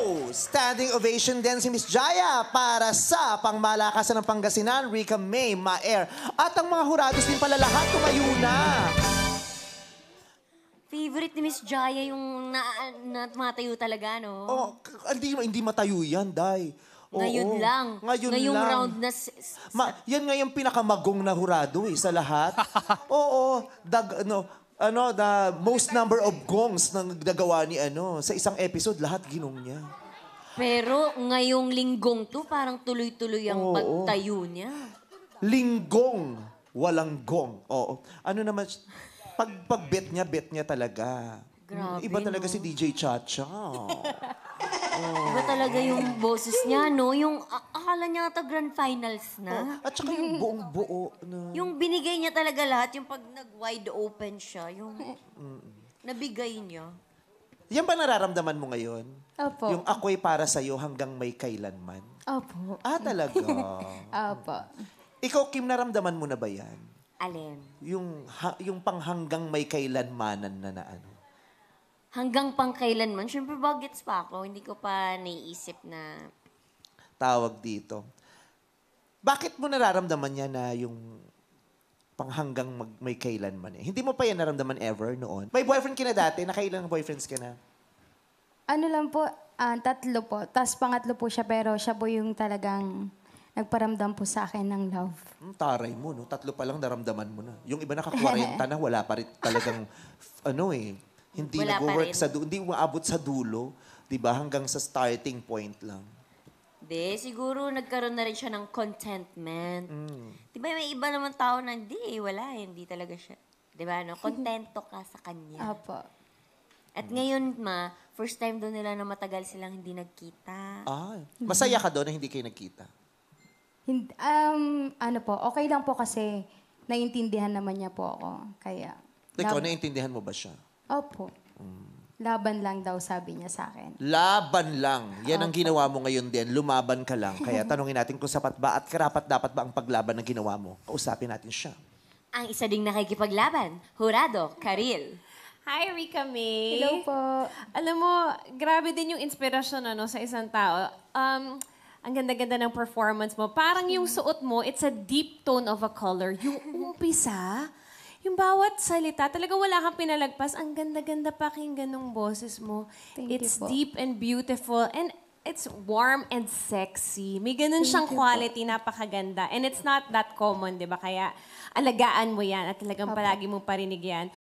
Standing ovation din si Miss Jaya para sa pangmalakasan ng Pangasinan, Rica May, Maer. At ang mga hurados din pala lahat tumayo na. Favorite ni Miss Jaya yung matayo talaga, no? Oh, hindi matayo yan, Day. Ngayon lang. Ngayong lang. round na... yan nga yung pinakamagong na hurado sa lahat. Oo. The most number of gongs na nagawa ni sa isang episode, lahat ginong niya. Pero ngayong linggong to, parang tuloy-tuloy ang pagtayo niya. Linggong, walang gong. Oo. Ano naman... Pag-bet niya talaga. Grabe, Iba talaga si DJ Chacha. Iba talaga yung boses niya, no? Yung akala niya ata grand finals na. At saka yung buong buo. Yung binigay niya talaga lahat, yung pag nag-wide open siya, yung nabigay niya. Yan ba nararamdaman mo ngayon? Opo. Yung ako'y para sa'yo hanggang may kailanman? Opo. Talaga? Opo. Ikaw, Kim, naramdaman mo na ba yan? Alin? Yung panghanggang may kailanmanan na ano. Hanggang pangkailanman? Siyempre, bagets pa ako. Hindi ko pa naiisip na... Tawag dito. Bakit mo nararamdaman niya na yung panghanggang may kailanman eh? Hindi mo pa yan naramdaman ever noon? May boyfriend ka na dati? Nakailang boyfriends ka na? Ano lang po, 3 po. Tapos pangatlo po siya, pero siya po yung talagang... nagparamdam po sa akin ng love. Taray mo, no? 3 pa lang naramdaman mo na. Yung iba naka-40 na, wala pa rin talagang, hindi nag-work hindi umaabot sa dulo. Diba? Hanggang sa starting point lang. Siguro nagkaroon na rin siya ng contentment. Diba may iba naman tao na hindi talaga siya. Diba, no? Kontento ka sa kanya. Opo. At ngayon, first time doon nila na matagal silang hindi nagkita. Masaya ka doon na hindi kayo nagkita? Okay lang po kasi naiintindihan naman niya po ako. Kaya... Ikaw, naiintindihan mo ba siya? Opo. Laban lang daw sabi niya sa akin. Laban lang. Yan ang ginawa mo ngayon din. Lumaban ka lang. Kaya tanungin natin kung sapat ba at karapat-dapat ba ang paglaban na ginawa mo. Kausapin natin siya. Ang isa ding nakikipaglaban, Jurado, Karil. Hi, Rica May. Hello po. Alam mo, grabe din yung inspirasyon sa isang tao. Ang ganda-ganda ng performance mo. Parang yung suot mo, it's a deep tone of a color. Yung umpisa, yung bawat salita, talaga wala kang pinalagpas. Ang ganda-ganda pakinggan ng boses mo. It's deep and beautiful. And it's warm and sexy. May ganun siyang quality, napakaganda. And it's not that common, di ba? Kaya alagaan mo yan at talagang palagi mong parinig yan.